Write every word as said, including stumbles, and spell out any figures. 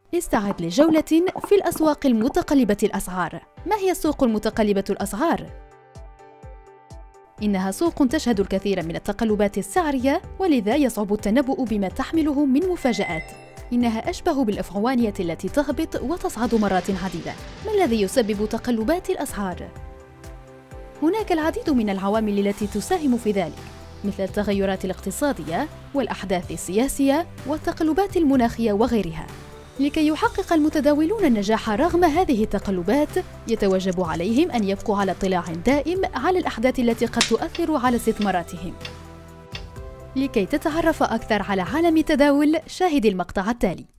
استعد لجولة في الأسواق المتقلبة الأسعار. ما هي السوق المتقلبة الأسعار؟ إنها سوق تشهد الكثير من التقلبات السعرية، ولذا يصعب التنبؤ بما تحمله من مفاجآت. إنها أشبه بالأفعوانية التي تهبط وتصعد مرات عديدة. ما الذي يسبب تقلبات الأسعار؟ هناك العديد من العوامل التي تساهم في ذلك، مثل التغيرات الاقتصادية والأحداث السياسية والتقلبات المناخية وغيرها. لكي يحقق المتداولون النجاح رغم هذه التقلبات، يتوجب عليهم أن يبقوا على اطلاع دائم على الأحداث التي قد تؤثر على استثماراتهم. لكي تتعرف أكثر على عالم التداول، شاهد المقطع التالي.